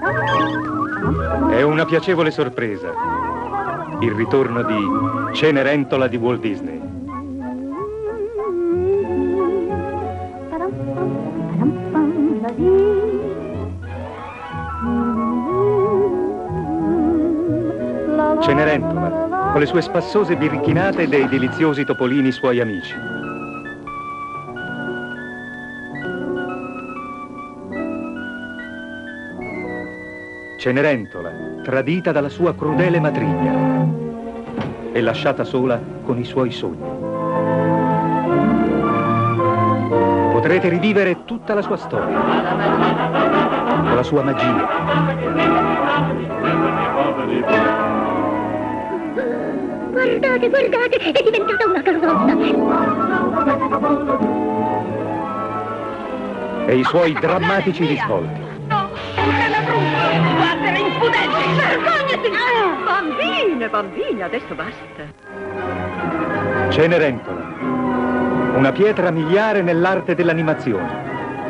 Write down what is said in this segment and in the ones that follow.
È una piacevole sorpresa il ritorno di Cenerentola di Walt Disney. Cenerentola, con le sue spassose birichinate e dei deliziosi topolini suoi amici. Cenerentola, tradita dalla sua crudele matrigna e lasciata sola con i suoi sogni. Potrete rivivere tutta la sua storia, con la sua magia. Guardate, guardate, è diventata una carrozza. E i suoi drammatici risvolti. Guardate, impudenti! Vergognati! Bambine, bambine, adesso basta. Cenerentola, una pietra miliare nell'arte dell'animazione.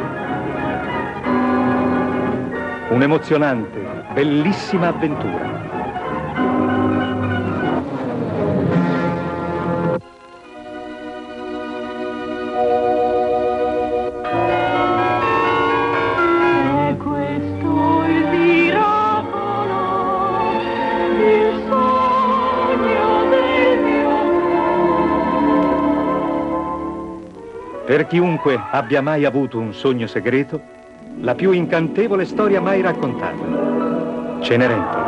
Un'emozionante, bellissima avventura. Per chiunque abbia mai avuto un sogno segreto, la più incantevole storia mai raccontata. Cenerentola.